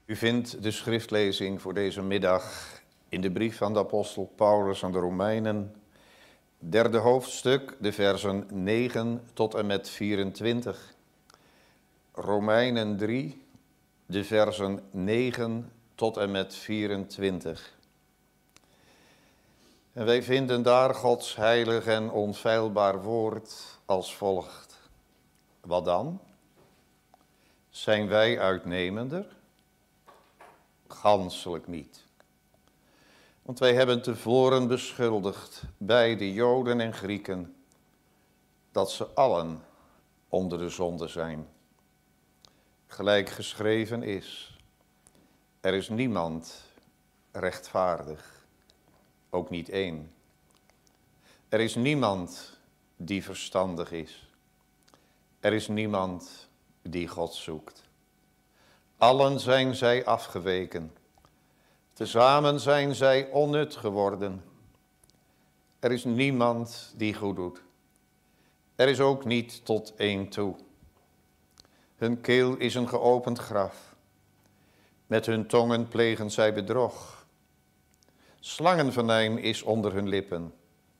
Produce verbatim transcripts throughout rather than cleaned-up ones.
U vindt de schriftlezing voor deze middag in de brief van de apostel Paulus aan de Romeinen, derde hoofdstuk, de versen negen tot en met vierentwintig. Romeinen drie, de versen negen tot en met vierentwintig. En wij vinden daar Gods heilig en onfeilbaar woord als volgt. Wat dan? Zijn wij uitnemender? Ganselijk niet. Want wij hebben tevoren beschuldigd, beide Joden en Grieken, dat ze allen onder de zonde zijn. Gelijk geschreven is, er is niemand rechtvaardig, ook niet één. Er is niemand die verstandig is. Er is niemand die God zoekt. Allen zijn zij afgeweken. Tezamen zijn zij onnut geworden. Er is niemand die goed doet. Er is ook niet tot één toe. Hun keel is een geopend graf. Met hun tongen plegen zij bedrog. Slangenvenijn is onder hun lippen.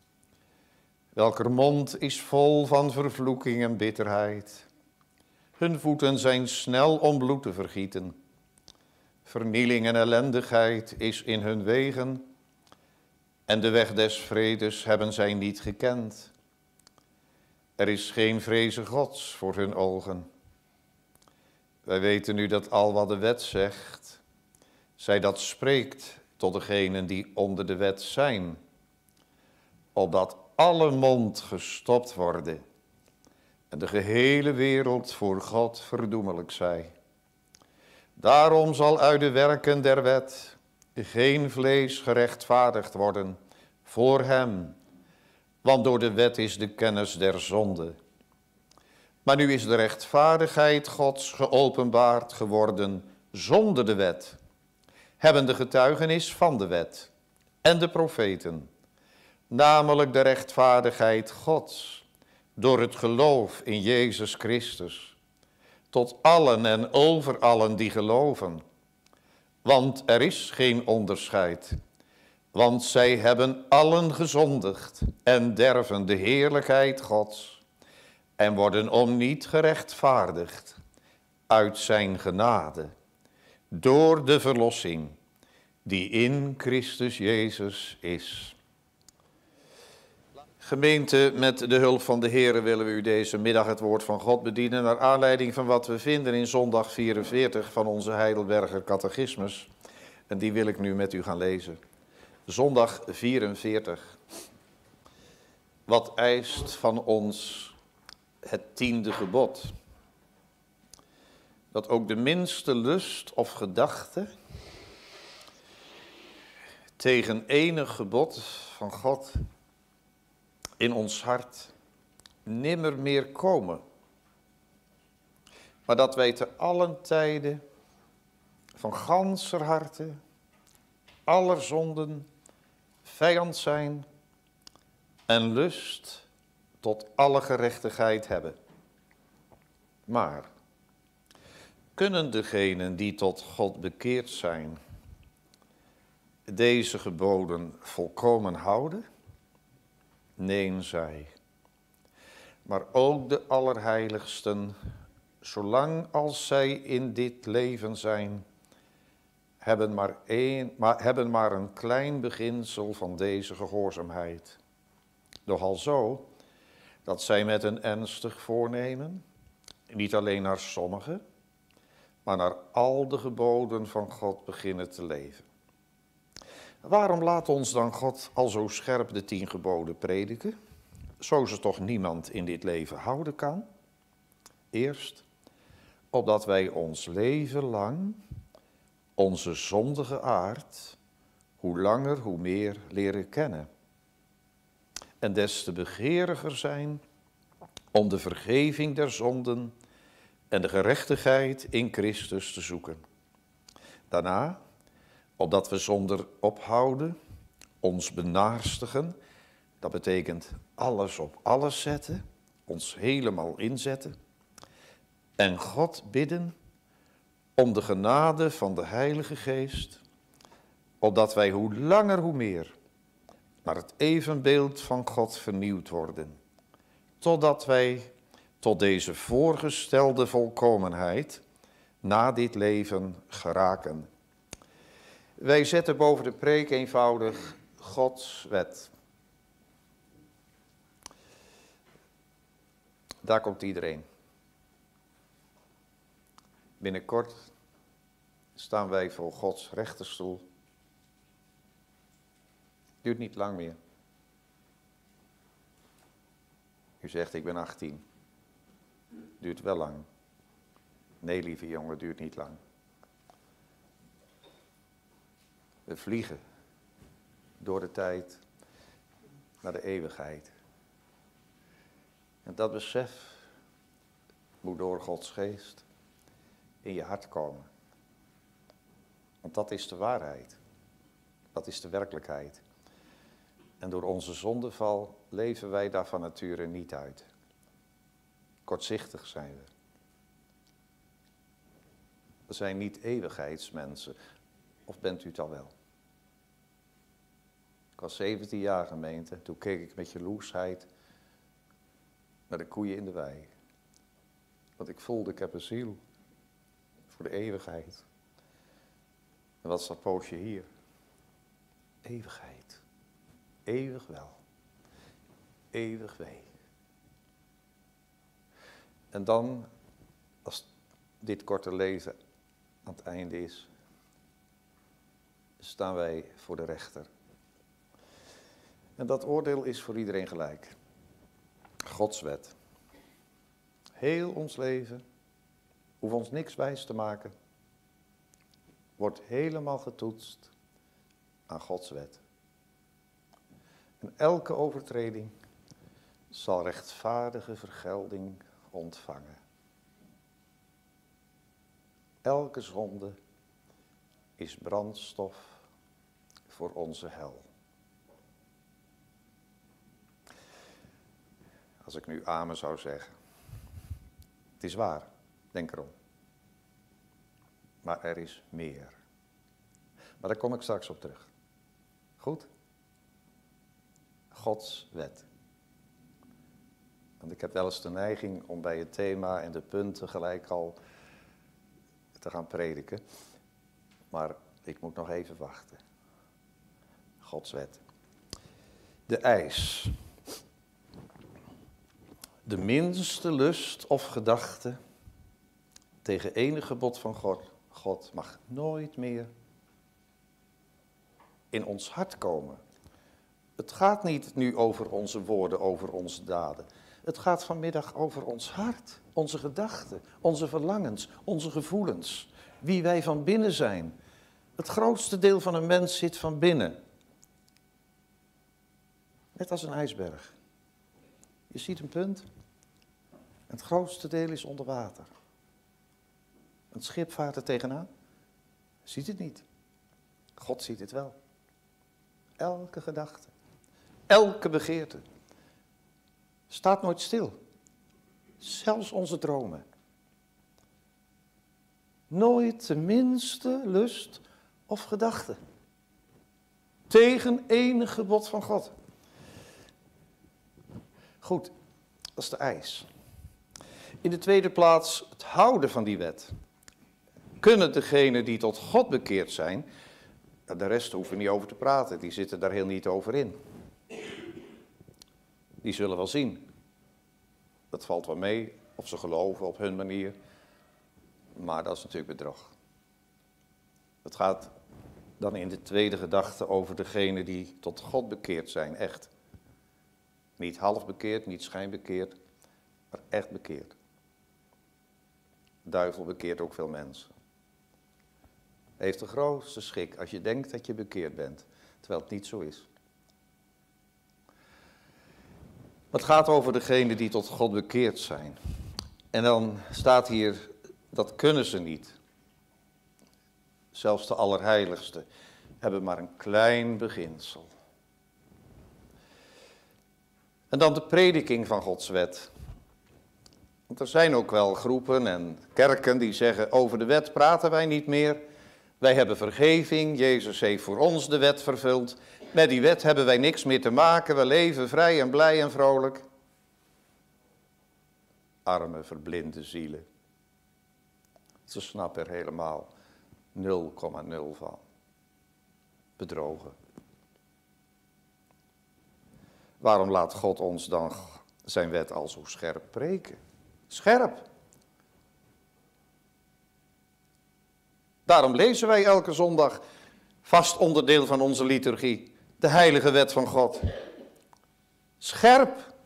Welker mond is vol van vervloeking en bitterheid. Hun voeten zijn snel om bloed te vergieten. Vernieling en ellendigheid is in hun wegen. En de weg des vredes hebben zij niet gekend. Er is geen vreze Gods voor hun ogen. Wij weten nu dat al wat de wet zegt, zij dat spreekt tot degenen die onder de wet zijn. Opdat alle mond gestopt worden en de gehele wereld voor God verdoemelijk zij. Daarom zal uit de werken der wet geen vlees gerechtvaardigd worden voor hem, want door de wet is de kennis der zonde. Maar nu is de rechtvaardigheid Gods geopenbaard geworden zonder de wet, hebben de getuigenis van de wet en de profeten, namelijk de rechtvaardigheid Gods, door het geloof in Jezus Christus, tot allen en over allen die geloven. Want er is geen onderscheid, want zij hebben allen gezondigd en derven de heerlijkheid Gods en worden om niet gerechtvaardigd uit zijn genade, door de verlossing die in Christus Jezus is. Gemeente, met de hulp van de Heere willen we u deze middag het woord van God bedienen naar aanleiding van wat we vinden in zondag vierenveertig van onze Heidelberger catechismus. En die wil ik nu met u gaan lezen. Zondag vierenveertig. Wat eist van ons het tiende gebod? Dat ook de minste lust of gedachte tegen enig gebod van God in ons hart nimmer meer komen. Maar dat wij te allen tijden van ganser harte aller zonden vijand zijn en lust tot alle gerechtigheid hebben. Maar kunnen degenen die tot God bekeerd zijn deze geboden volkomen houden? Nee, zij. Maar ook de allerheiligsten, zolang als zij in dit leven zijn, hebben maar, een, maar, hebben maar een klein beginsel van deze gehoorzaamheid. Nogal zo dat zij met een ernstig voornemen, niet alleen naar sommigen, maar naar al de geboden van God beginnen te leven. Waarom laat ons dan God al zo scherp de tien geboden prediken, zo ze toch niemand in dit leven houden kan? Eerst, opdat wij ons leven lang onze zondige aard, hoe langer hoe meer leren kennen. En des te begeeriger zijn om de vergeving der zonden en de gerechtigheid in Christus te zoeken. Daarna, opdat we zonder ophouden ons benaarstigen, dat betekent alles op alles zetten, ons helemaal inzetten, en God bidden om de genade van de Heilige Geest, opdat wij hoe langer hoe meer naar het evenbeeld van God vernieuwd worden, totdat wij tot deze voorgestelde volkomenheid na dit leven geraken. Wij zetten boven de preek eenvoudig Gods wet. Daar komt iedereen. Binnenkort staan wij voor Gods rechterstoel. Duurt niet lang meer. U zegt, ik ben achttien. Duurt wel lang. Nee, lieve jongen, duurt niet lang. We vliegen door de tijd naar de eeuwigheid. En dat besef moet door Gods geest in je hart komen. Want dat is de waarheid. Dat is de werkelijkheid. En door onze zondeval leven wij daar van nature niet uit. Kortzichtig zijn we. We zijn niet eeuwigheidsmensen. Of bent u het al wel? Ik was zeventien jaar gemeente. Toen keek ik met jaloersheid naar de koeien in de wei. Want ik voelde, ik heb een ziel voor de eeuwigheid. En wat is dat poosje hier? Eeuwigheid. Eeuwig wel. Eeuwig wee. En dan, als dit korte lezen aan het einde is, staan wij voor de rechter. En dat oordeel is voor iedereen gelijk. Gods wet. Heel ons leven, hoeft ons niks wijs te maken, wordt helemaal getoetst aan Gods wet. En elke overtreding zal rechtvaardige vergelding ontvangen. Elke zonde is brandstof voor onze hel. Als ik nu amen zou zeggen. Het is waar, denk erom. Maar er is meer. Maar daar kom ik straks op terug. Goed? Gods wet. Want ik heb wel eens de neiging om bij het thema en de punten gelijk al te gaan prediken. Maar ik moet nog even wachten. Gods wet. De eis. De minste lust of gedachte tegen enig gebod van God, God mag nooit meer in ons hart komen. Het gaat niet nu over onze woorden, over onze daden. Het gaat vanmiddag over ons hart, onze gedachten, onze verlangens, onze gevoelens. Wie wij van binnen zijn. Het grootste deel van een mens zit van binnen. Net als een ijsberg. Je ziet een punt. Het grootste deel is onder water. Een schip vaart er tegenaan. Ziet het niet. God ziet het wel. Elke gedachte. Elke begeerte. Staat nooit stil. Zelfs onze dromen. Nooit de minste lust of gedachte. Tegen enig gebod van God. Goed, dat is de eis. In de tweede plaats het houden van die wet. Kunnen degenen die tot God bekeerd zijn, de rest hoeven we niet over te praten, die zitten daar heel niet over in. Die zullen wel zien. Dat valt wel mee, of ze geloven op hun manier. Maar dat is natuurlijk bedrog. Het gaat dan in de tweede gedachte over degenen die tot God bekeerd zijn, echt. Niet half bekeerd, niet schijnbekeerd, maar echt bekeerd. De duivel bekeert ook veel mensen. Hij heeft de grootste schik als je denkt dat je bekeerd bent, terwijl het niet zo is. Het gaat over degenen die tot God bekeerd zijn. En dan staat hier, dat kunnen ze niet. Zelfs de allerheiligste hebben maar een klein beginsel. En dan de prediking van Gods wet. Want er zijn ook wel groepen en kerken die zeggen, over de wet praten wij niet meer. Wij hebben vergeving, Jezus heeft voor ons de wet vervuld. Met die wet hebben wij niks meer te maken, we leven vrij en blij en vrolijk. Arme, verblinde zielen. Ze snappen er helemaal nul komma nul van. Bedrogen. Waarom laat God ons dan zijn wet al zo scherp preken? Scherp. Daarom lezen wij elke zondag, vast onderdeel van onze liturgie, de heilige wet van God. Scherp.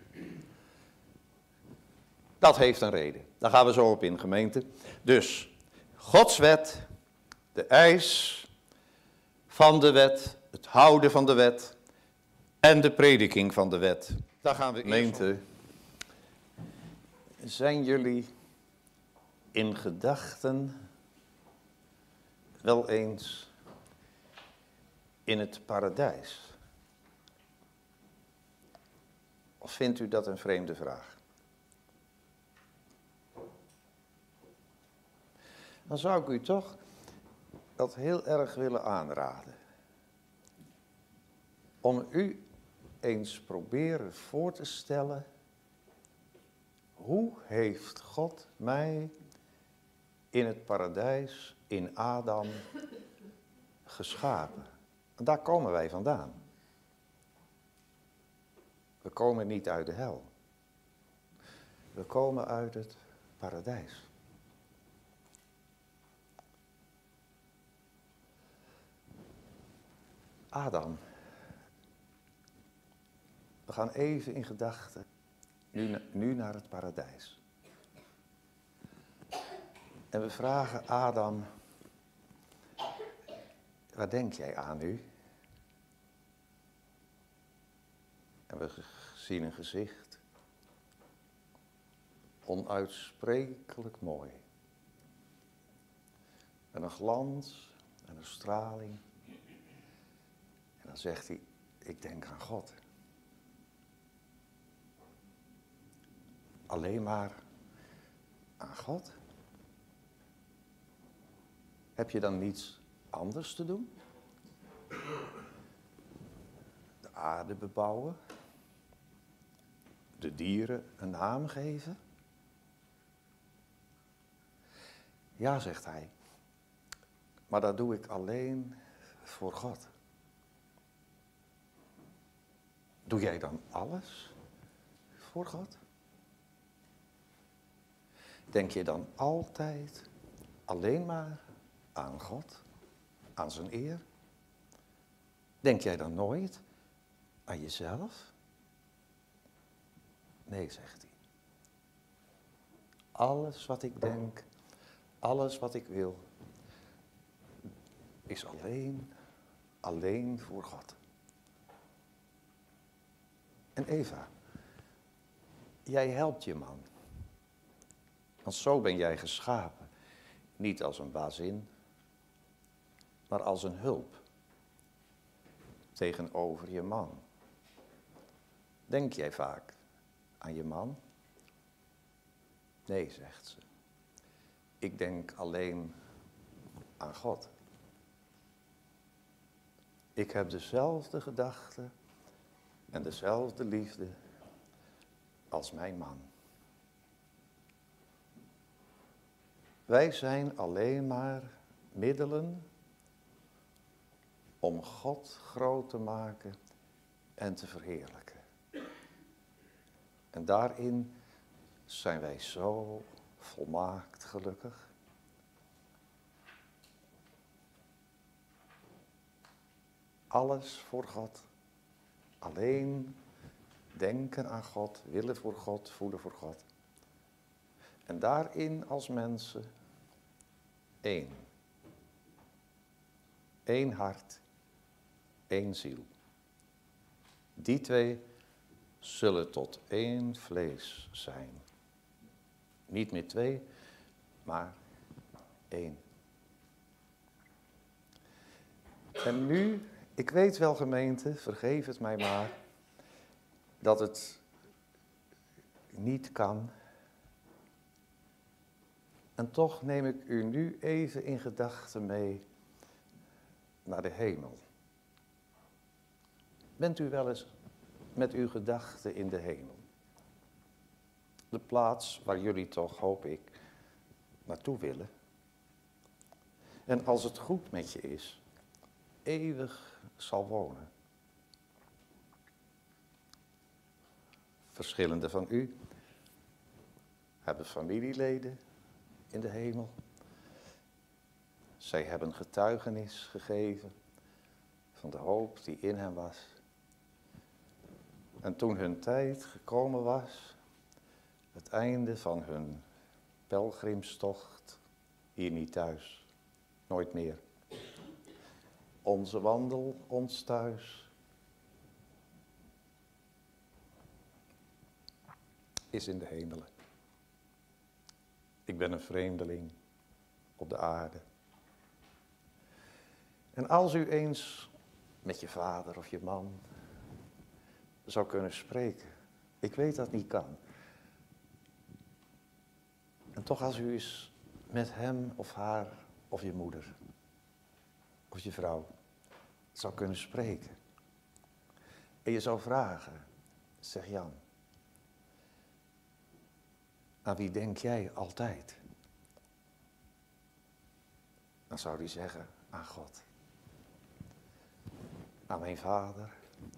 Dat heeft een reden. Daar gaan we zo op in, gemeente. Dus, Gods wet, de eis van de wet, het houden van de wet en de prediking van de wet. Daar gaan we, gemeente. Zijn jullie in gedachten wel eens in het paradijs? Of vindt u dat een vreemde vraag? Dan zou ik u toch dat heel erg willen aanraden. Om u eens proberen voor te stellen, hoe heeft God mij in het paradijs, in Adam, geschapen? En daar komen wij vandaan. We komen niet uit de hel. We komen uit het paradijs. Adam. We gaan even in gedachten nu, nu naar het paradijs. En we vragen Adam, waar denk jij aan nu? En we zien een gezicht, onuitsprekelijk mooi. En een glans en een straling. En dan zegt hij, ik denk aan God. Alleen maar aan God? Heb je dan niets anders te doen? De aarde bebouwen? De dieren een naam geven? Ja, zegt hij. Maar dat doe ik alleen voor God. Doe jij dan alles voor God? Denk je dan altijd alleen maar aan God, aan zijn eer? Denk jij dan nooit aan jezelf? Nee, zegt hij. Alles wat ik denk, alles wat ik wil, is alleen, alleen voor God. En Eva, jij helpt je man. Want zo ben jij geschapen. Niet als een bazin, maar als een hulp. Tegenover je man. Denk jij vaak aan je man? Nee, zegt ze. Ik denk alleen aan God. Ik heb dezelfde gedachten en dezelfde liefde als mijn man. Wij zijn alleen maar middelen om God groot te maken en te verheerlijken. En daarin zijn wij zo volmaakt gelukkig. Alles voor God. Alleen denken aan God, willen voor God, voelen voor God. En daarin als mensen één. Eén hart, één ziel. Die twee zullen tot één vlees zijn. Niet meer twee, maar één. En nu, ik weet wel gemeente, vergeef het mij maar, dat het niet kan En toch neem ik u nu even in gedachten mee naar de hemel. Bent u wel eens met uw gedachten in de hemel? De plaats waar jullie toch, hoop ik, naartoe willen. En als het goed met je is, eeuwig zal wonen. Verschillende van u hebben familieleden in de hemel. Zij hebben getuigenis gegeven van de hoop die in hen was. En toen hun tijd gekomen was, het einde van hun pelgrimstocht, hier niet thuis, nooit meer. Onze wandel, ons thuis, is in de hemelen. Ik ben een vreemdeling op de aarde. En als u eens met je vader of je man zou kunnen spreken, ik weet dat niet kan. En toch als u eens met hem of haar of je moeder of je vrouw zou kunnen spreken. En je zou vragen, zeg Jan, aan wie denk jij altijd? Dan zou hij zeggen, aan God. Aan mijn vader.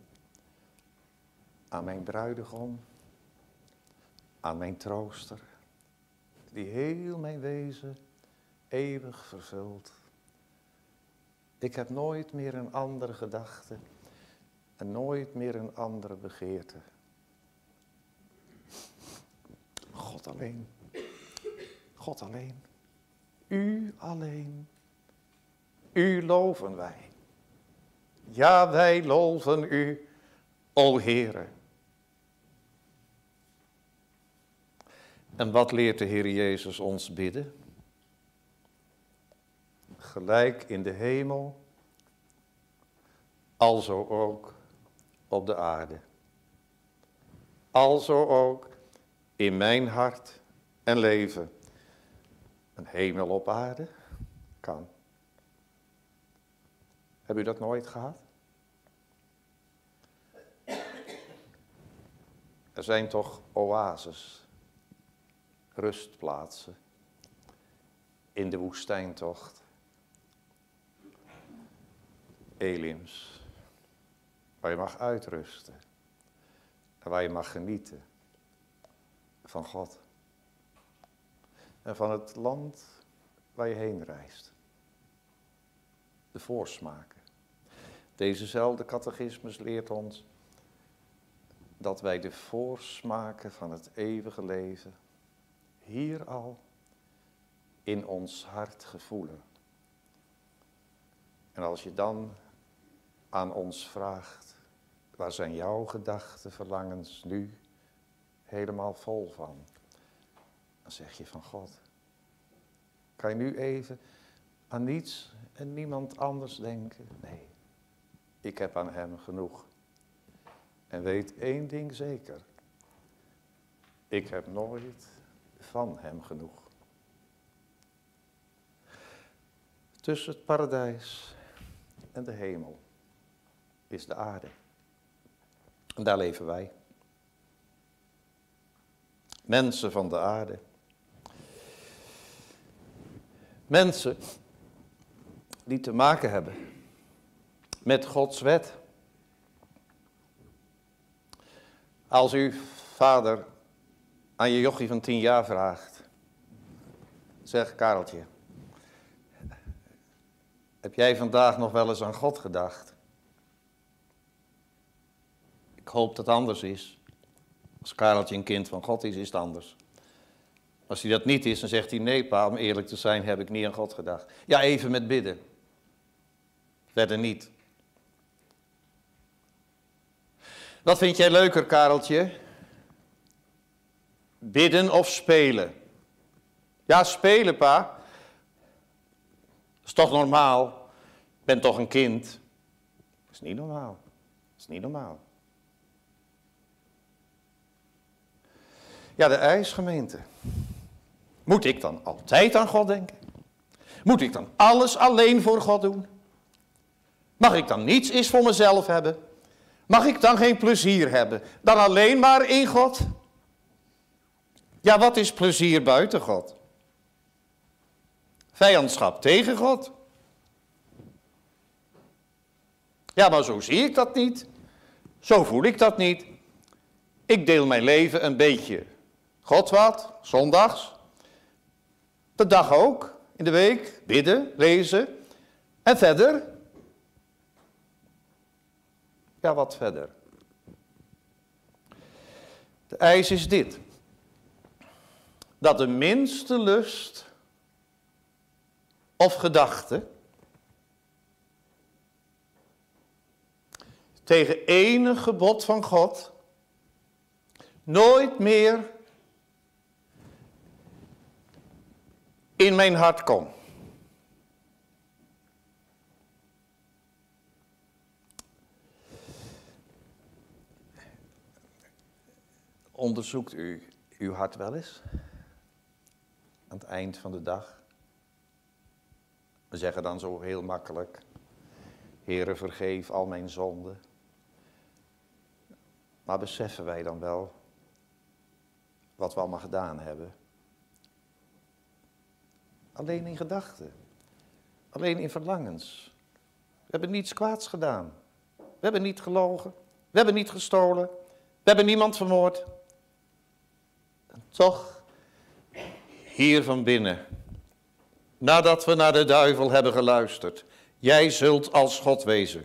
Aan mijn bruidegom. Aan mijn trooster. Die heel mijn wezen eeuwig vervult. Ik heb nooit meer een andere gedachte. En nooit meer een andere begeerte. God alleen. God alleen. U alleen. U loven wij. Ja, wij loven u, o Heere. En wat leert de Heer Jezus ons bidden? Gelijk in de hemel, alzo ook op de aarde. Alzo ook in mijn hart en leven. Een hemel op aarde kan. Heb u dat nooit gehad? Er zijn toch oases, rustplaatsen, in de woestijntocht. Elims, waar je mag uitrusten en waar je mag genieten van God. En van het land waar je heen reist. De voorsmaken. Dezezelfde catechismus leert ons dat wij de voorsmaken van het eeuwige leven hier al in ons hart gevoelen. En als je dan aan ons vraagt, waar zijn jouw gedachten, verlangens nu helemaal vol van? Dan zeg je van God. Kan je nu even aan niets en niemand anders denken? Nee, ik heb aan hem genoeg. En weet één ding zeker. Ik heb nooit van hem genoeg. Tussen het paradijs en de hemel is de aarde. En daar leven wij. Mensen van de aarde. Mensen die te maken hebben met Gods wet. Als uw vader aan je jochie van tien jaar vraagt, zeg Kareltje, heb jij vandaag nog wel eens aan God gedacht? Ik hoop dat het anders is. Als Kareltje een kind van God is, is het anders. Als hij dat niet is, dan zegt hij, nee pa, om eerlijk te zijn heb ik niet aan God gedacht. Ja, even met bidden. Verder niet. Wat vind jij leuker, Kareltje? Bidden of spelen? Ja, spelen, pa. Dat is toch normaal? Ik ben toch een kind? Dat is niet normaal. Dat is niet normaal. Ja, de ijsgemeente. Moet ik dan altijd aan God denken? Moet ik dan alles alleen voor God doen? Mag ik dan niets eens voor mezelf hebben? Mag ik dan geen plezier hebben? Dan alleen maar in God? Ja, wat is plezier buiten God? Vijandschap tegen God? Ja, maar zo zie ik dat niet. Zo voel ik dat niet. Ik deel mijn leven een beetje. God wat, zondags. De dag ook, in de week, bidden, lezen. En verder? Ja, wat verder? De eis is dit. Dat de minste lust of gedachte tegen enig gebod van God nooit meer in mijn hart komt. Onderzoekt u uw hart wel eens? Aan het eind van de dag. We zeggen dan zo heel makkelijk: Heere, vergeef al mijn zonden. Maar beseffen wij dan wel wat we allemaal gedaan hebben? Alleen in gedachten. Alleen in verlangens. We hebben niets kwaads gedaan. We hebben niet gelogen. We hebben niet gestolen. We hebben niemand vermoord. En toch, hier van binnen, nadat we naar de duivel hebben geluisterd, jij zult als God wezen.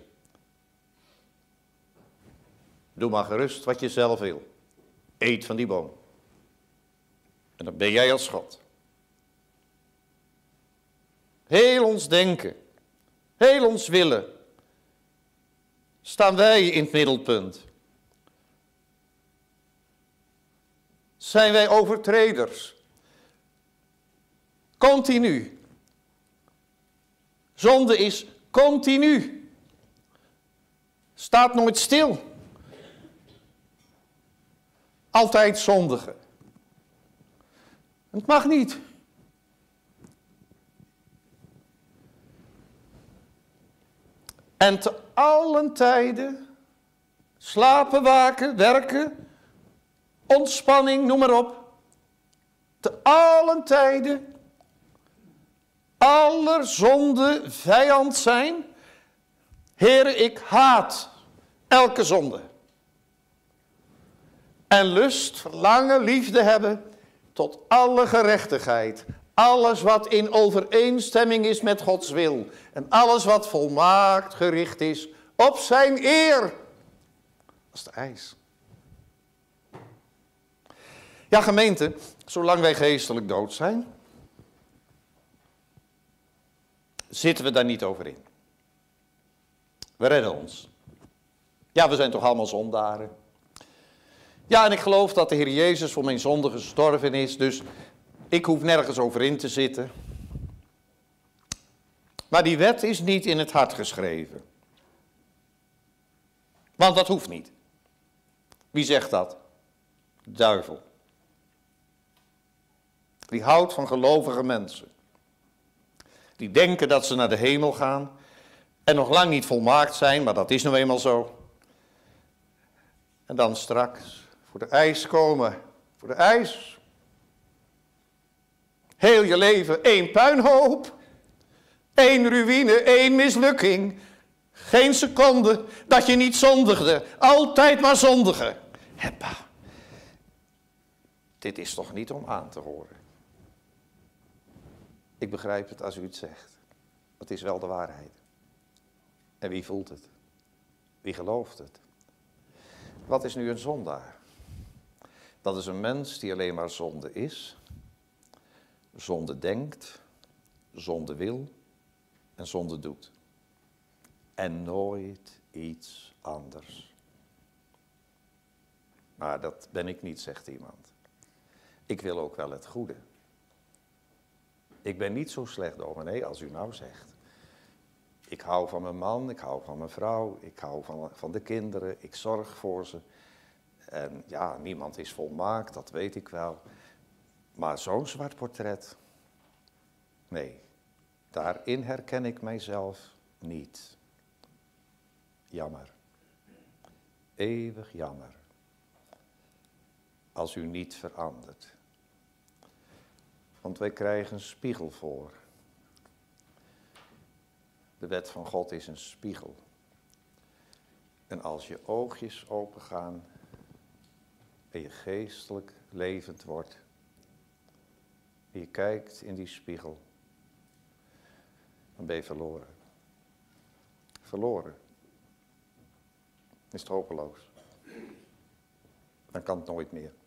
Doe maar gerust wat je zelf wil. Eet van die boom. En dan ben jij als God. Heel ons denken, heel ons willen, staan wij in het middelpunt. Zijn wij overtreders? Continu. Zonde is continu. Staat nooit stil. Altijd zondigen. Het mag niet. En te allen tijden slapen, waken, werken, ontspanning, noem maar op. Te allen tijden aller zonde vijand zijn. Heere, ik haat elke zonde. En lust, verlangen, liefde hebben tot alle gerechtigheid. Alles wat in overeenstemming is met Gods wil. En alles wat volmaakt gericht is op zijn eer. Dat is de eis. Ja, gemeente, zolang wij geestelijk dood zijn, zitten we daar niet over in. We redden ons. Ja, we zijn toch allemaal zondaren. Ja, en ik geloof dat de Heer Jezus voor mijn zonde gestorven is, dus ik hoef nergens over in te zitten. Maar die wet is niet in het hart geschreven. Want dat hoeft niet. Wie zegt dat? De duivel. Die houdt van gelovige mensen. Die denken dat ze naar de hemel gaan en nog lang niet volmaakt zijn, maar dat is nou eenmaal zo. En dan straks voor de eis komen, voor de eis. Heel je leven één puinhoop, één ruïne, één mislukking. Geen seconde dat je niet zondigde, altijd maar zondigen. Heppa, dit is toch niet om aan te horen. Ik begrijp het als u het zegt. Het is wel de waarheid. En wie voelt het? Wie gelooft het? Wat is nu een zondaar? Dat is een mens die alleen maar zonde is, zonde denkt, zonde wil en zonde doet. En nooit iets anders. Maar dat ben ik niet, zegt iemand. Ik wil ook wel het goede. Ik ben niet zo slecht, dominee, als u nou zegt. Ik hou van mijn man, ik hou van mijn vrouw, ik hou van, van de kinderen, ik zorg voor ze. En ja, niemand is volmaakt, dat weet ik wel. Maar zo'n zwart portret, nee, daarin herken ik mijzelf niet. Jammer. Eeuwig jammer. Als u niet verandert. Want wij krijgen een spiegel voor. De wet van God is een spiegel. En als je oogjes opengaan en je geestelijk levend wordt, en je kijkt in die spiegel, dan ben je verloren. Verloren. Is het hopeloos. Dan kan het nooit meer.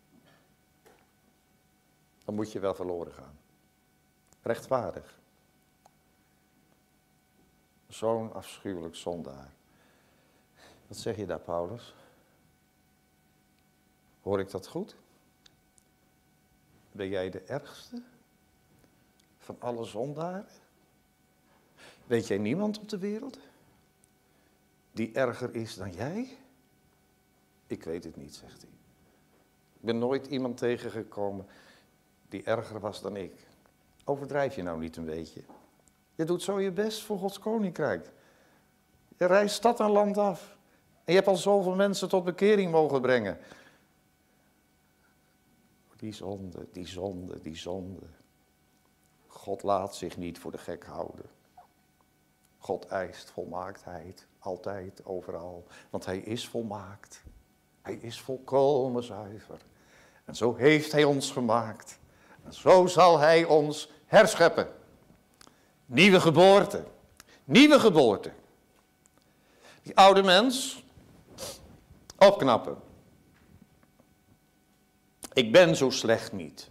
Dan moet je wel verloren gaan. Rechtvaardig. Zo'n afschuwelijk zondaar. Wat zeg je daar, Paulus? Hoor ik dat goed? Ben jij de ergste van alle zondaren? Weet jij niemand op de wereld die erger is dan jij? Ik weet het niet, zegt hij. Ik ben nooit iemand tegengekomen die erger was dan ik. Overdrijf je nou niet een beetje? Je doet zo je best voor Gods koninkrijk. Je reist stad en land af. En je hebt al zoveel mensen tot bekering mogen brengen. Die zonde, die zonde, die zonde. God laat zich niet voor de gek houden. God eist volmaaktheid, altijd, overal. Want hij is volmaakt. Hij is volkomen zuiver. En zo heeft hij ons gemaakt. En zo zal hij ons herscheppen. Nieuwe geboorte. Nieuwe geboorte. Die oude mens opknappen. Ik ben zo slecht niet.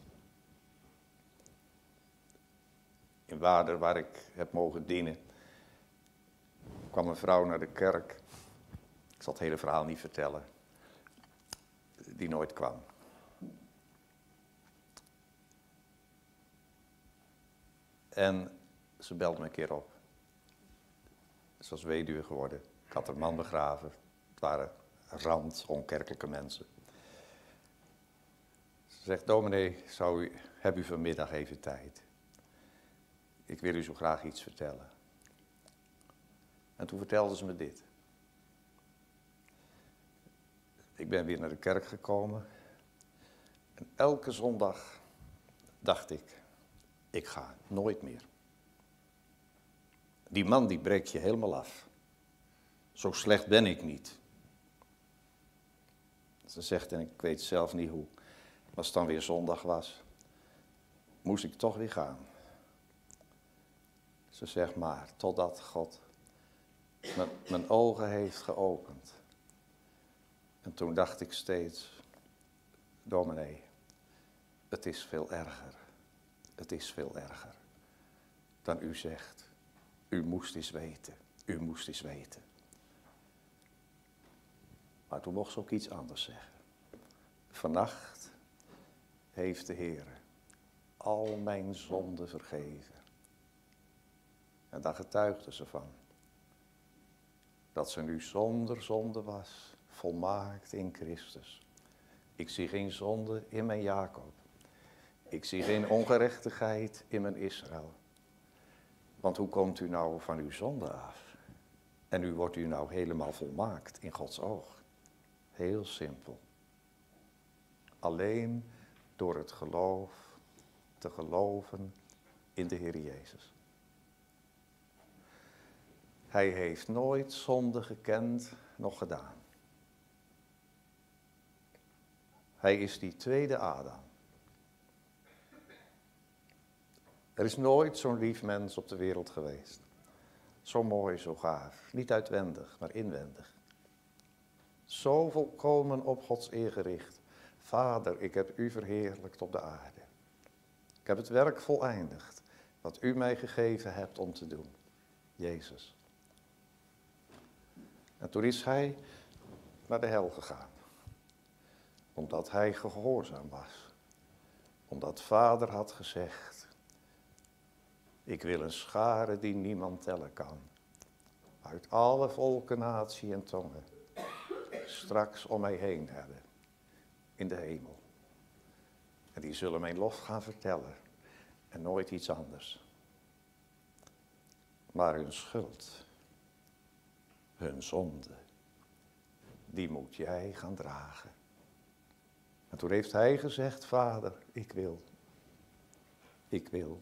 In Waarder, waar ik heb mogen dienen, kwam een vrouw naar de kerk. Ik zal het hele verhaal niet vertellen. Die nooit kwam. En ze belde me een keer op. Ze was weduwe geworden. Ik had haar man begraven. Het waren rand onkerkelijke mensen. Ze zegt, dominee, zou u, heb u vanmiddag even tijd? Ik wil u zo graag iets vertellen. En toen vertelde ze me dit. Ik ben weer naar de kerk gekomen. En elke zondag dacht ik, ik ga nooit meer. Die man die breekt je helemaal af. Zo slecht ben ik niet. Ze zegt, en ik weet zelf niet hoe, als het dan weer zondag was, moest ik toch weer gaan. Ze zegt maar, totdat God mijn, mijn ogen heeft geopend. En toen dacht ik steeds, dominee, het is veel erger. Het is veel erger dan u zegt. U moest eens weten, u moest eens weten. Maar toen mocht ze ook iets anders zeggen. Vannacht heeft de Heer al mijn zonden vergeven. En daar getuigde ze van. Dat ze nu zonder zonde was, volmaakt in Christus. Ik zie geen zonde in mijn Jacob. Ik zie geen ongerechtigheid in mijn Israël. Want hoe komt u nou van uw zonde af? En u wordt u nou helemaal volmaakt in Gods oog. Heel simpel. Alleen door het geloof te geloven in de Heer Jezus. Hij heeft nooit zonde gekend, nog gedaan. Hij is die tweede Adam. Er is nooit zo'n lief mens op de wereld geweest. Zo mooi, zo gaaf. Niet uitwendig, maar inwendig. Zo volkomen op Gods eer gericht. Vader, ik heb u verheerlijkt op de aarde. Ik heb het werk voleindigd, wat u mij gegeven hebt om te doen. Jezus. En toen is hij naar de hel gegaan. Omdat hij gehoorzaam was. Omdat Vader had gezegd, ik wil een schare die niemand tellen kan. Uit alle volken, natie en tongen. Straks om mij heen hebben. In de hemel. En die zullen mijn lof gaan vertellen. En nooit iets anders. Maar hun schuld, hun zonde, die moet jij gaan dragen. En toen heeft hij gezegd, Vader, ik wil. Ik wil.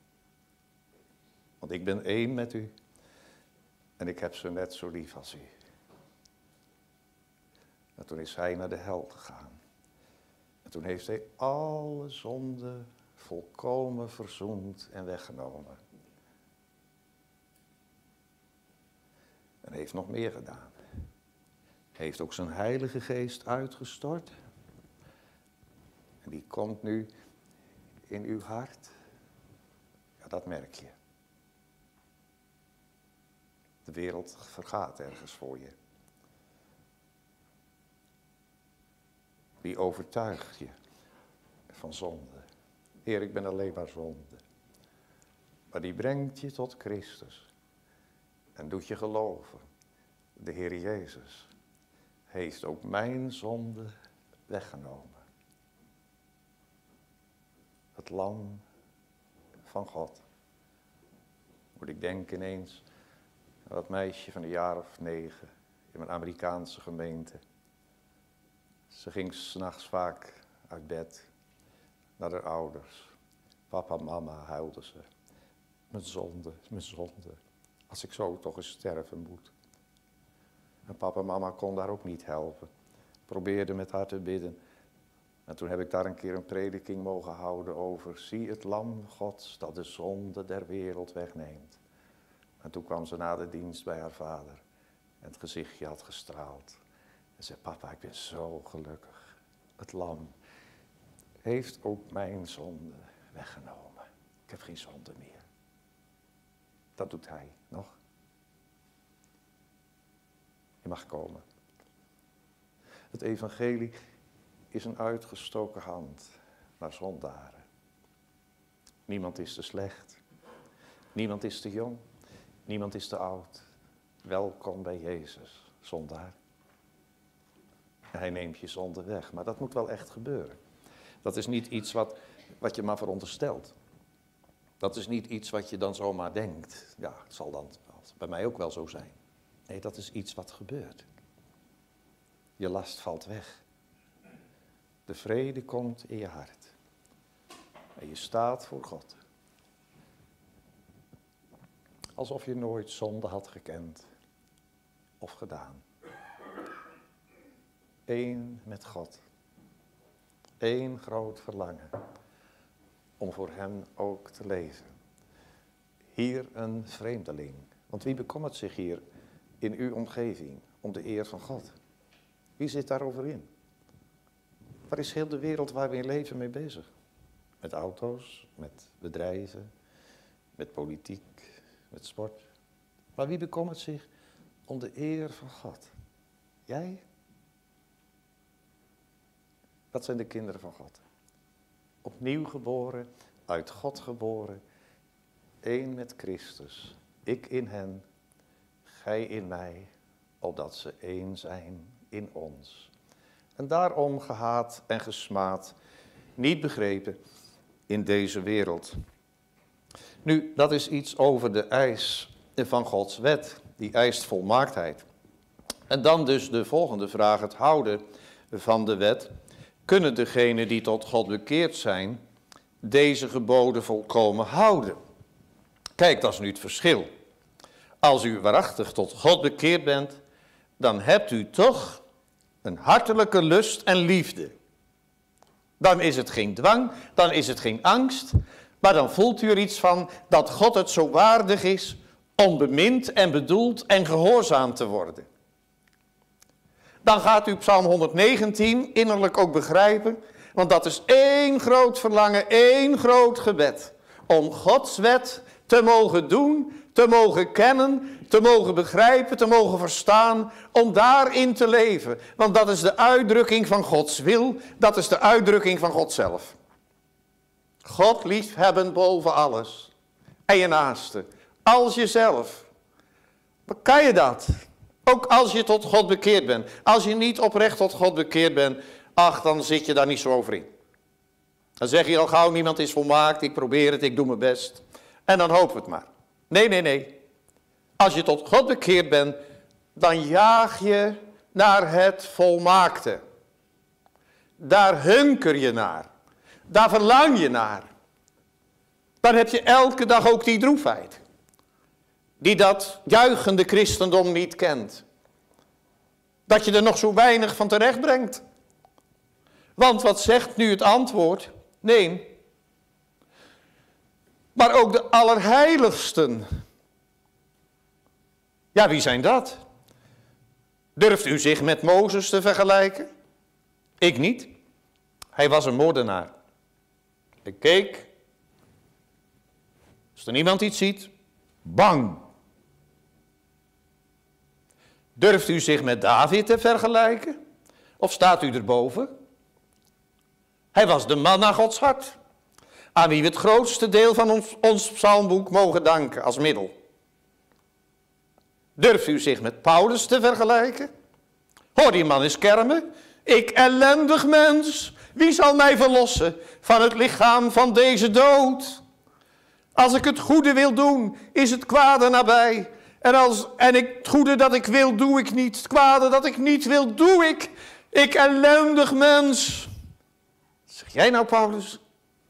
Want ik ben één met u. En ik heb ze net zo lief als u. En toen is hij naar de hel gegaan. En toen heeft hij alle zonden volkomen verzoend en weggenomen. En heeft nog meer gedaan. Hij heeft ook zijn Heilige Geest uitgestort. En die komt nu in uw hart. Ja, dat merk je. De wereld vergaat ergens voor je. Die overtuigt je van zonde. Heer, ik ben alleen maar zonde. Maar die brengt je tot Christus. En doet je geloven. De Heer Jezus heeft ook mijn zonde weggenomen. Het lam van God. Moet ik denken ineens aan dat meisje van een jaar of negen in mijn Amerikaanse gemeente. Ze ging 's nachts vaak uit bed naar haar ouders. Papa, mama, huilde ze. Mijn zonde, mijn zonde. Als ik zo toch eens sterven moet. En papa en mama kon daar ook niet helpen. Probeerde met haar te bidden. En toen heb ik daar een keer een prediking mogen houden over. Zie het lam Gods dat de zonde der wereld wegneemt. En toen kwam ze na de dienst bij haar vader. En het gezichtje had gestraald. En zei, papa, ik ben zo gelukkig. Het lam heeft ook mijn zonde weggenomen. Ik heb geen zonde meer. Dat doet hij nog. Je mag komen. Het evangelie is een uitgestoken hand naar zondaren. Niemand is te slecht. Niemand is te jong. Niemand is te oud. Welkom bij Jezus, zondaar. Hij neemt je zonde weg, maar dat moet wel echt gebeuren. Dat is niet iets wat, wat je maar veronderstelt. Dat is niet iets wat je dan zomaar denkt. Ja, het zal dan bij mij ook wel zo zijn. Nee, dat is iets wat gebeurt. Je last valt weg. De vrede komt in je hart. En je staat voor God. Alsof je nooit zonde had gekend of gedaan. Eén met God. Eén groot verlangen. Om voor hem ook te leven. Hier een vreemdeling. Want wie bekommert zich hier in uw omgeving om de eer van God? Wie zit daarover in? Waar is heel de wereld waar we in leven mee bezig? Met auto's, met bedrijven, met politiek, met sport. Maar wie bekommert zich om de eer van God? Jij? Dat zijn de kinderen van God. Opnieuw geboren, uit God geboren, één met Christus. Ik in hen, gij in mij, opdat ze één zijn in ons. En daarom gehaat en gesmaad, niet begrepen in deze wereld. Nu, dat is iets over de eis van Gods wet. Die eist volmaaktheid. En dan dus de volgende vraag, het houden van de wet. Kunnen degenen die tot God bekeerd zijn, deze geboden volkomen houden? Kijk, dat is nu het verschil. Als u waarachtig tot God bekeerd bent, dan hebt u toch een hartelijke lust en liefde. Dan is het geen dwang, dan is het geen angst, maar dan voelt u er iets van dat God het zo waardig is om bemind en bedoeld en gehoorzaam te worden. Dan gaat u Psalm honderdnegentien innerlijk ook begrijpen, want dat is één groot verlangen, één groot gebed. Om Gods wet te mogen doen, te mogen kennen, te mogen begrijpen, te mogen verstaan, om daarin te leven. Want dat is de uitdrukking van Gods wil, dat is de uitdrukking van God zelf. God liefhebben boven alles. En je naaste, als jezelf. Maar kan je dat? Ook als je tot God bekeerd bent. Als je niet oprecht tot God bekeerd bent, ach, dan zit je daar niet zo over in. Dan zeg je al gauw, niemand is volmaakt, ik probeer het, ik doe mijn best. En dan hopen we het maar. Nee, nee, nee. Als je tot God bekeerd bent, dan jaag je naar het volmaakte. Daar hunker je naar. Daar verlang je naar. Dan heb je elke dag ook die droefheid. Die dat juichende christendom niet kent. Dat je er nog zo weinig van terecht brengt. Want wat zegt nu het antwoord? Nee. Maar ook de allerheiligsten. Ja, wie zijn dat? Durft u zich met Mozes te vergelijken? Ik niet. Hij was een moordenaar. Ik keek. Als er niemand iets ziet, bang. Durft u zich met David te vergelijken? Of staat u erboven? Hij was de man naar Gods hart. Aan wie we het grootste deel van ons, ons psalmboek mogen danken als middel. Durft u zich met Paulus te vergelijken? Hoor, die man is kermen. Ik ellendig mens, wie zal mij verlossen van het lichaam van deze dood? Als ik het goede wil doen, is het kwade nabij. En, als, en ik, het goede dat ik wil, doe ik niet. Het kwade dat ik niet wil, doe ik. Ik ellendig mens. Wat zeg jij nou, Paulus?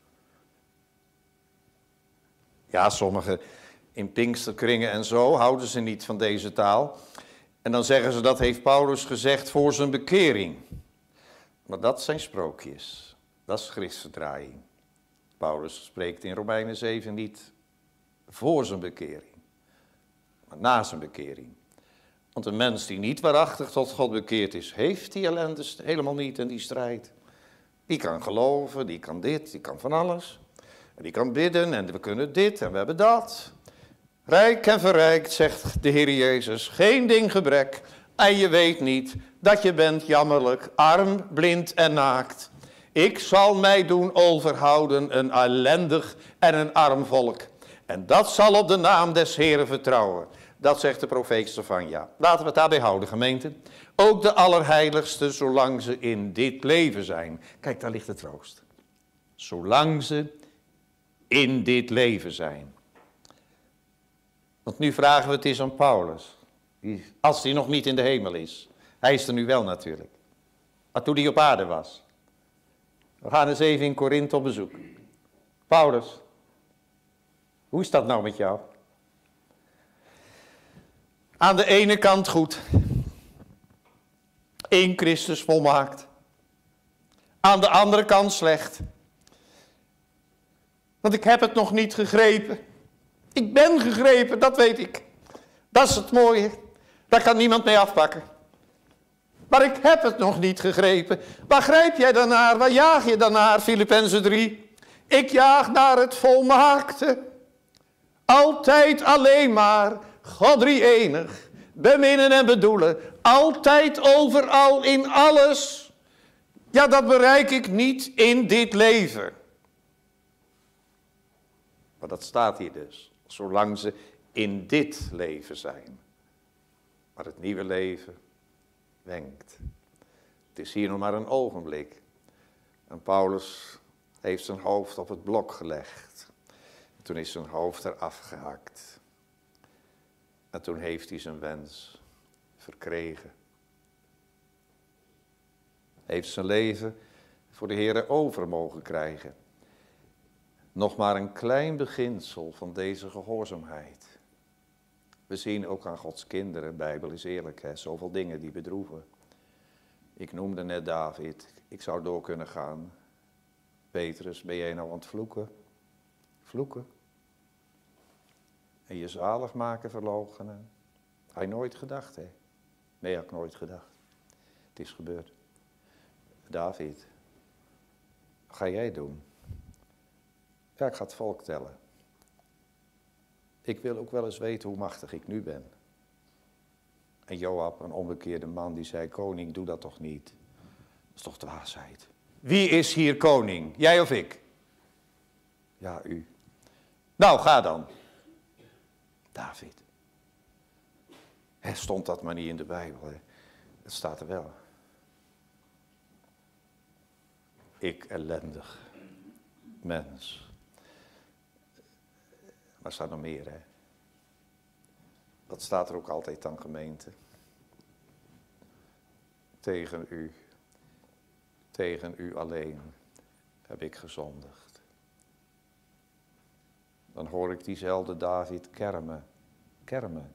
Ja, sommigen in Pinksterkringen en zo houden ze niet van deze taal. En dan zeggen ze dat heeft Paulus gezegd voor zijn bekering. Maar dat zijn sprookjes. Dat is christendraaiing. Paulus spreekt in Romeinen zeven niet voor zijn bekering, maar na zijn bekering. Want een mens die niet waarachtig tot God bekeerd is, heeft die ellende helemaal niet en die strijd. Die kan geloven, die kan dit, die kan van alles. En die kan bidden en we kunnen dit en we hebben dat. Rijk en verrijkt, zegt de Heer Jezus, geen ding gebrek. En je weet niet dat je bent jammerlijk, arm, blind en naakt. Ik zal mij doen overhouden een ellendig en een arm volk. En dat zal op de naam des Heeren vertrouwen. Dat zegt de profeet Stefania. Laten we het daarbij houden, gemeente. Ook de allerheiligsten, zolang ze in dit leven zijn. Kijk, daar ligt de troost. Zolang ze in dit leven zijn. Want nu vragen we het eens aan Paulus. Die, als hij nog niet in de hemel is. Hij is er nu wel natuurlijk. Maar toen hij op aarde was. We gaan eens even in Korinthe op bezoek. Paulus, hoe is dat nou met jou? Aan de ene kant goed. In Christus volmaakt. Aan de andere kant slecht. Want ik heb het nog niet gegrepen. Ik ben gegrepen, dat weet ik. Dat is het mooie. Daar kan niemand mee afpakken. Maar ik heb het nog niet gegrepen. Waar grijp jij dan naar? Waar jaag je dan naar, Filippenzen drie? Ik jaag naar het volmaakte. Altijd alleen maar, God drie-enig. Beminnen en bedoelen. Altijd, overal, in alles. Ja, dat bereik ik niet in dit leven. Maar dat staat hier dus. Zolang ze in dit leven zijn. Maar het nieuwe leven wenkt. Het is hier nog maar een ogenblik. En Paulus heeft zijn hoofd op het blok gelegd. En toen is zijn hoofd eraf gehakt. En toen heeft hij zijn wens verkregen. Hij heeft zijn leven voor de Heere over mogen krijgen. Nog maar een klein beginsel van deze gehoorzaamheid. We zien ook aan Gods kinderen, de Bijbel is eerlijk, hè, zoveel dingen die bedroeven. Ik noemde net David, ik zou door kunnen gaan. Petrus, ben jij nou aan het vloeken? Vloeken? En je zalig maken verloochenen? Had je nooit gedacht, hè? Nee, had ik nooit gedacht. Het is gebeurd. David, wat ga jij doen? Ja, ik ga het volk tellen. Ik wil ook wel eens weten hoe machtig ik nu ben. En Joab, een onbekeerde man, die zei, koning, doe dat toch niet. Dat is toch dwaasheid. Wie is hier koning? Jij of ik? Ja, u. Nou, ga dan. David. Hè, stond dat maar niet in de Bijbel. Hè? Het staat er wel. Ik ellendig. mens. Maar er staat nog meer, hè. Wat staat er ook altijd aan, gemeente? Tegen u, tegen u alleen heb ik gezondigd. Dan hoor ik diezelfde David kermen, kermen.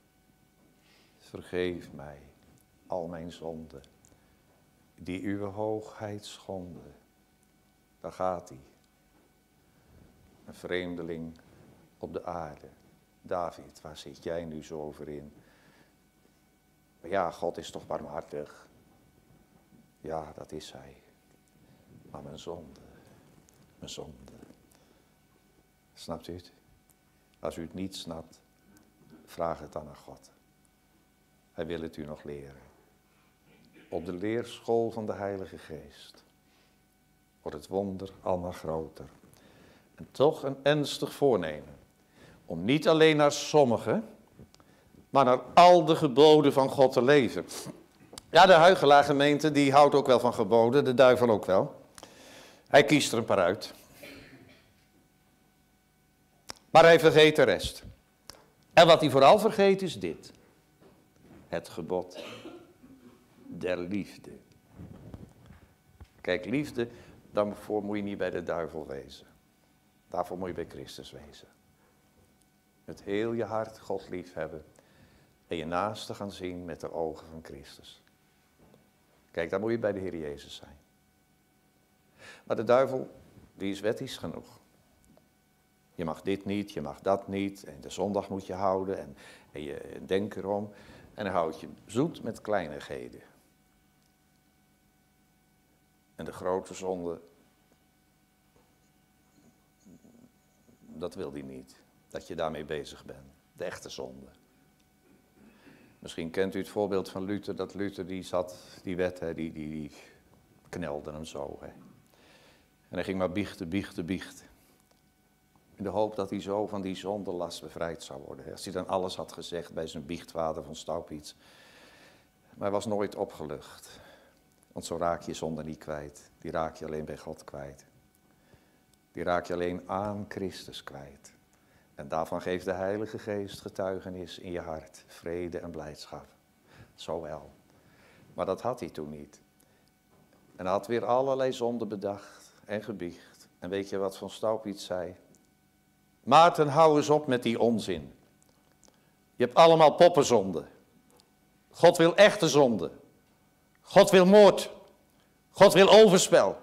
Vergeef mij al mijn zonden, die uw hoogheid schonden. Daar gaat hij. Een vreemdeling op de aarde. David, waar zit jij nu zo over in? Maar ja, God is toch barmhartig. Ja, dat is hij. Maar mijn zonde, mijn zonde. Snapt u het? Als u het niet snapt, vraag het dan aan God. Hij wil het u nog leren. Op de leerschool van de Heilige Geest wordt het wonder allemaal groter. En toch een ernstig voornemen. Om niet alleen naar sommige, maar naar al de geboden van God te leven. Ja, de huichelaargemeente die houdt ook wel van geboden, de duivel ook wel. Hij kiest er een paar uit. Maar hij vergeet de rest. En wat hij vooral vergeet is dit. Het gebod der liefde. Kijk, liefde, daarvoor moet je niet bij de duivel wezen. Daarvoor moet je bij Christus wezen. Met heel je hart God lief hebben. En je naaste gaan zien met de ogen van Christus. Kijk, daar moet je bij de Heer Jezus zijn. Maar de duivel, die is wettisch genoeg. Je mag dit niet, je mag dat niet. En de zondag moet je houden. En, en je denkt erom. En dan houdt je zoet met kleinigheden. En de grote zonde, dat wil hij niet. Dat je daarmee bezig bent. De echte zonde. Misschien kent u het voorbeeld van Luther. Dat Luther die zat, die wet, hè, die, die, die knelde hem zo. Hè. En hij ging maar biechten, biechten, biechten. In de hoop dat hij zo van die zondelast bevrijd zou worden. Hè. Als hij dan alles had gezegd bij zijn biechtvader van Staupitz. Maar hij was nooit opgelucht. Want zo raak je zonde niet kwijt. Die raak je alleen bij God kwijt. Die raak je alleen aan Christus kwijt. En daarvan geeft de Heilige Geest getuigenis in je hart. Vrede en blijdschap. Zo wel. Maar dat had hij toen niet. En hij had weer allerlei zonden bedacht en gebiecht. En weet je wat Van Staupitz zei? Maarten, hou eens op met die onzin. Je hebt allemaal poppenzonden. God wil echte zonde. God wil moord. God wil overspel.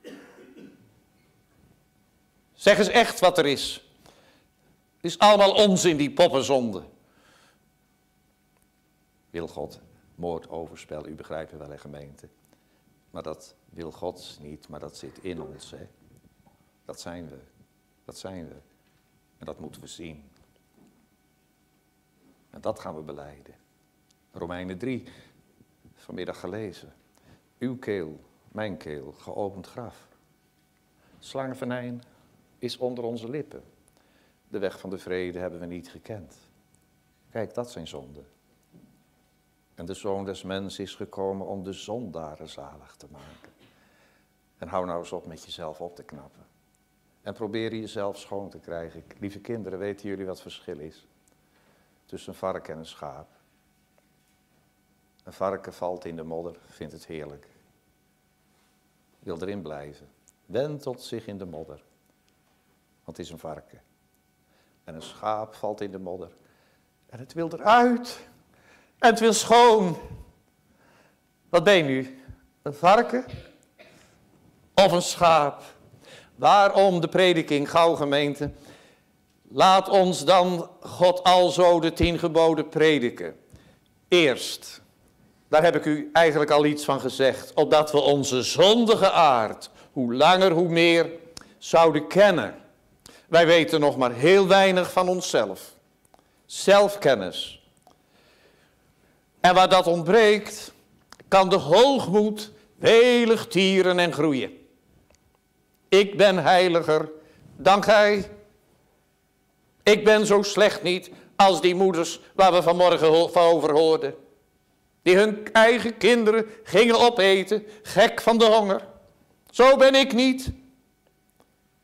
Zeg eens echt wat er is. Het is allemaal onzin, die poppenzonde. Wil God moord, overspel, u begrijpt het wel, hè, gemeente. Maar dat wil God niet, maar dat zit in ons, hè. Dat zijn we. Dat zijn we. En dat moeten we zien. En dat gaan we belijden. Romeinen drie, vanmiddag gelezen. Uw keel, mijn keel, geopend graf. Slangenvenijn is onder onze lippen. De weg van de vrede hebben we niet gekend. Kijk, dat zijn zonden. En de Zoon des Mens is gekomen om de zondaren zalig te maken. En hou nou eens op met jezelf op te knappen. En probeer jezelf schoon te krijgen. Lieve kinderen, weten jullie wat het verschil is? Tussen een varken en een schaap. Een varken valt in de modder, vindt het heerlijk. Wil erin blijven. Wentelt zich in de modder. Want het is een varken. En een schaap valt in de modder. En het wil eruit. En het wil schoon. Wat ben je nu? Een varken? Of een schaap? Waarom de prediking, gauw gemeente? Laat ons dan God alzo de tien geboden prediken. Eerst, daar heb ik u eigenlijk al iets van gezegd. Opdat we onze zondige aard, hoe langer hoe meer, zouden kennen. Wij weten nog maar heel weinig van onszelf. Zelfkennis. En waar dat ontbreekt, kan de hoogmoed welig tieren en groeien. Ik ben heiliger dan gij. Ik ben zo slecht niet als die moeders waar we vanmorgen over hoorden. Die hun eigen kinderen gingen opeten, gek van de honger. Zo ben ik niet.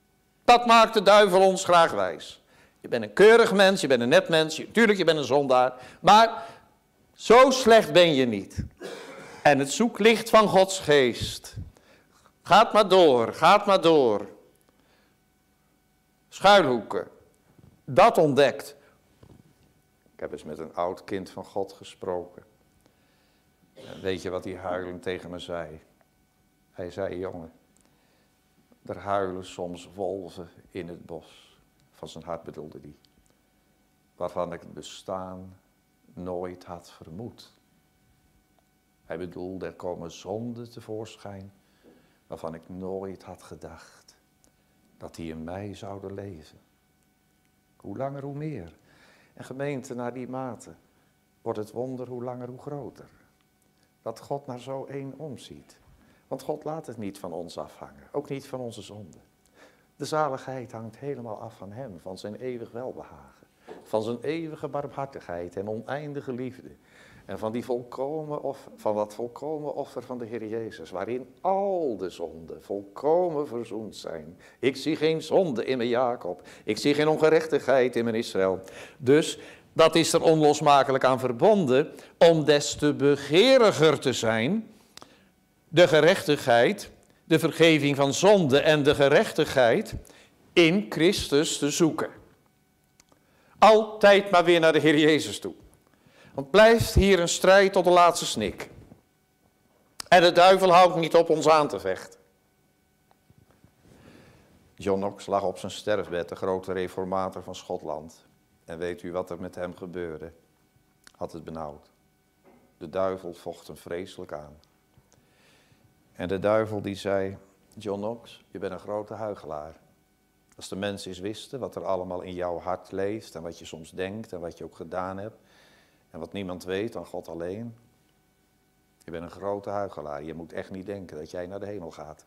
Dat maakt de duivel ons graag wijs. Je bent een keurig mens, je bent een net mens, natuurlijk je bent een zondaar, maar zo slecht ben je niet. En het zoeklicht van Gods geest, gaat maar door, gaat maar door. Schuilhoeken, dat ontdekt. Ik heb eens met een oud kind van God gesproken. En weet je wat hij huilend tegen me zei? Hij zei, jongen, er huilen soms wolven in het bos. Van zijn hart bedoelde hij. Waarvan ik het bestaan nooit had vermoed. Hij bedoelde, er komen zonden tevoorschijn, waarvan ik nooit had gedacht dat die in mij zouden leven. Hoe langer, hoe meer. En gemeente, naar die mate wordt het wonder hoe langer, hoe groter. Dat God naar zo één omziet. Want God laat het niet van ons afhangen, ook niet van onze zonde. De zaligheid hangt helemaal af van hem, van zijn eeuwig welbehagen. Van zijn eeuwige barmhartigheid en oneindige liefde. En van, die volkomen offer, van dat volkomen offer van de Heer Jezus, waarin al de zonden volkomen verzoend zijn. Ik zie geen zonde in mijn Jacob, ik zie geen ongerechtigheid in mijn Israël. Dus dat is er onlosmakelijk aan verbonden, om des te begeriger te zijn, de gerechtigheid, de vergeving van zonde en de gerechtigheid in Christus te zoeken. Altijd maar weer naar de Heer Jezus toe. Want blijft hier een strijd tot de laatste snik. En de duivel houdt niet op ons aan te vechten. John Knox lag op zijn sterfbed, de grote reformator van Schotland. En weet u wat er met hem gebeurde? Had het benauwd. De duivel vocht hem vreselijk aan. En de duivel die zei, John Knox, je bent een grote huichelaar. Als de mensen eens wisten wat er allemaal in jouw hart leeft en wat je soms denkt en wat je ook gedaan hebt. En wat niemand weet dan God alleen. Je bent een grote huichelaar. Je moet echt niet denken dat jij naar de hemel gaat.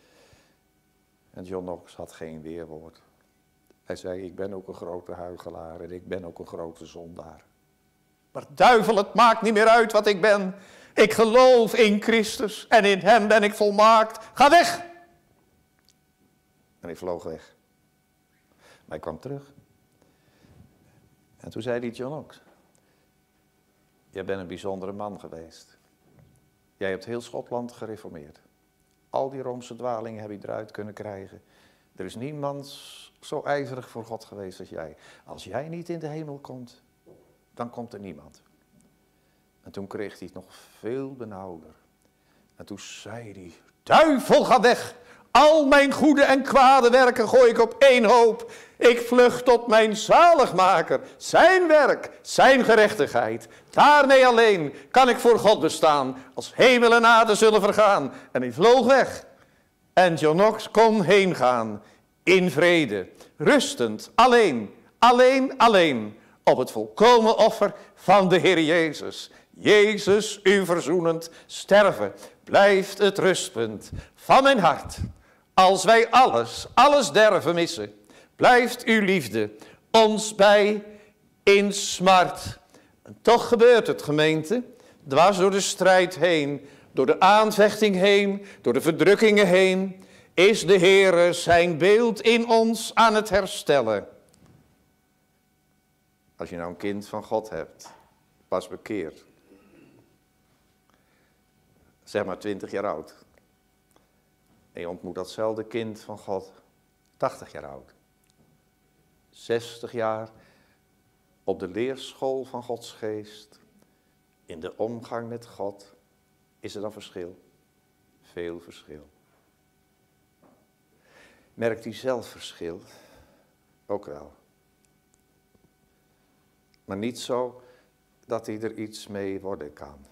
En John Knox had geen weerwoord. Hij zei, ik ben ook een grote huichelaar en ik ben ook een grote zondaar. Maar duivel, het maakt niet meer uit wat ik ben. Ik geloof in Christus en in hem ben ik volmaakt. Ga weg! En hij vloog weg. Maar hij kwam terug. En toen zei hij, John Knox, jij bent een bijzondere man geweest. Jij hebt heel Schotland gereformeerd. Al die Roomse dwalingen heb je eruit kunnen krijgen. Er is niemand zo ijverig voor God geweest als jij. Als jij niet in de hemel komt, dan komt er niemand. En toen kreeg hij het nog veel benauwder. En toen zei hij, duivel, ga weg! Al mijn goede en kwade werken gooi ik op één hoop. Ik vlucht tot mijn zaligmaker, zijn werk, zijn gerechtigheid. Daarmee alleen kan ik voor God bestaan, als hemel en aarde zullen vergaan. En hij vloog weg. En John Knox kon heen gaan, in vrede, rustend, alleen, alleen, alleen, op het volkomen offer van de Heer Jezus. Jezus, u verzoenend sterven, blijft het rustpunt van mijn hart. Als wij alles, alles derven missen, blijft uw liefde ons bij in smart. En toch gebeurt het, gemeente, dwars door de strijd heen, door de aanvechting heen, door de verdrukkingen heen, is de Heere zijn beeld in ons aan het herstellen. Als je nou een kind van God hebt, pas bekeerd, zeg maar twintig jaar oud, en je ontmoet datzelfde kind van God, tachtig jaar oud, zestig jaar op de leerschool van Gods geest, in de omgang met God, is er dan verschil? Veel verschil. Merkt u zelf verschil? Ook wel. Maar niet zo dat hij er iets mee worden kan.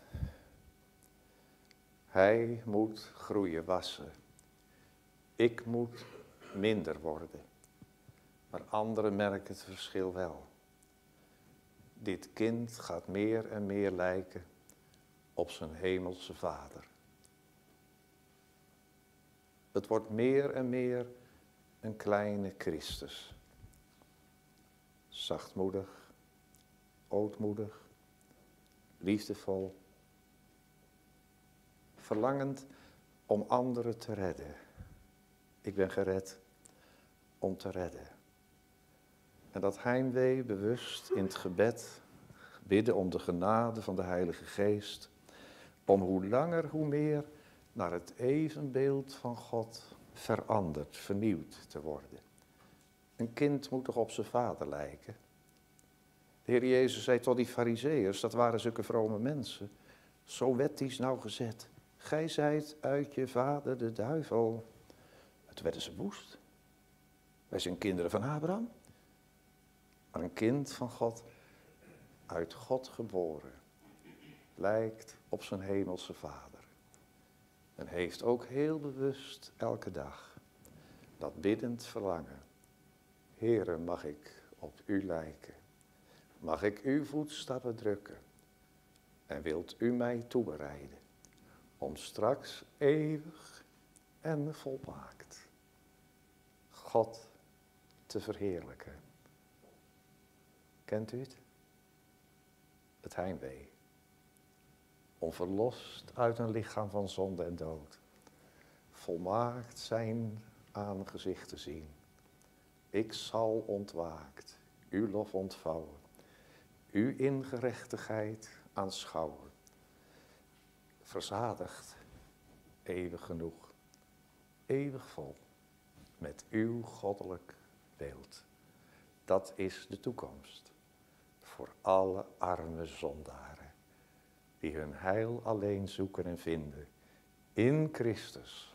Hij moet groeien, wassen. Ik moet minder worden. Maar anderen merken het verschil wel. Dit kind gaat meer en meer lijken op zijn hemelse vader. Het wordt meer en meer een kleine Christus. Zachtmoedig, ootmoedig, liefdevol, verlangend om anderen te redden. Ik ben gered om te redden. En dat heimwee bewust in het gebed bidden om de genade van de Heilige Geest, om hoe langer hoe meer naar het evenbeeld van God veranderd, vernieuwd te worden. Een kind moet toch op zijn vader lijken? De Heer Jezus zei tot die farizeeërs, dat waren zulke vrome mensen, zo wettisch nauwgezet. Gij zijt uit je vader de duivel. Het werden ze woest. Wij zijn kinderen van Abraham. Maar een kind van God, uit God geboren, lijkt op zijn hemelse vader. En heeft ook heel bewust elke dag dat biddend verlangen. Heere, mag ik op u lijken? Mag ik uw voetstappen drukken? En wilt u mij toebereiden om straks eeuwig en volmaakt God te verheerlijken? Kent u het? Het heimwee. Om verlost uit een lichaam van zonde en dood, volmaakt zijn aangezicht te zien. Ik zal ontwaakt uw lof ontvouwen, uw ingerechtigheid aanschouwen. Verzadigd, eeuwig genoeg, eeuwig vol, met uw goddelijk beeld. Dat is de toekomst voor alle arme zondaren, die hun heil alleen zoeken en vinden in Christus.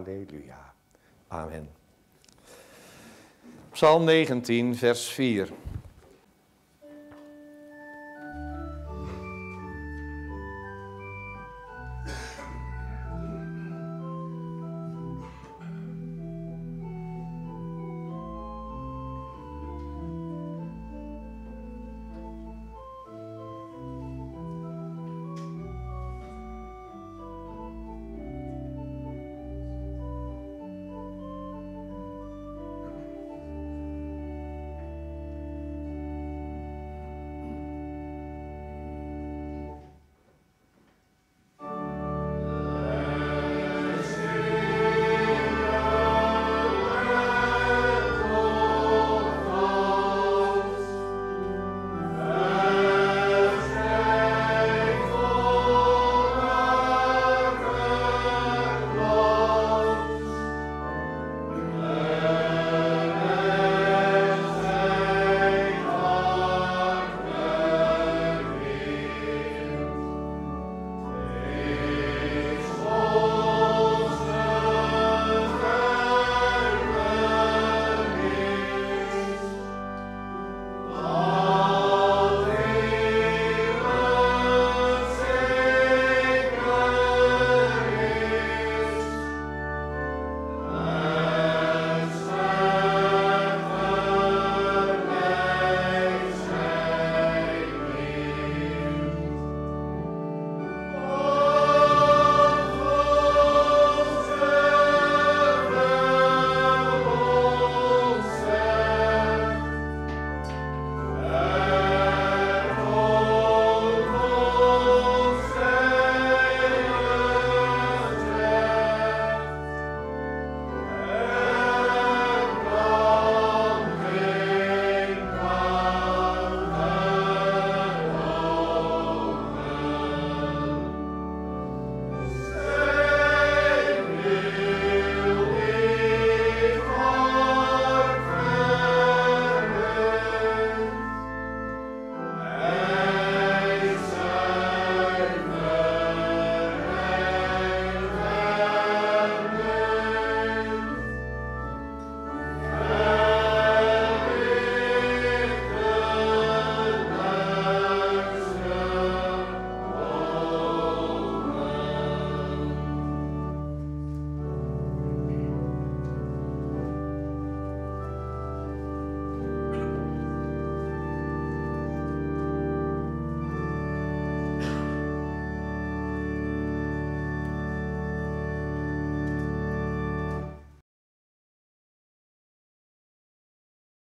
Halleluja. Amen. Psalm negentien, vers vier.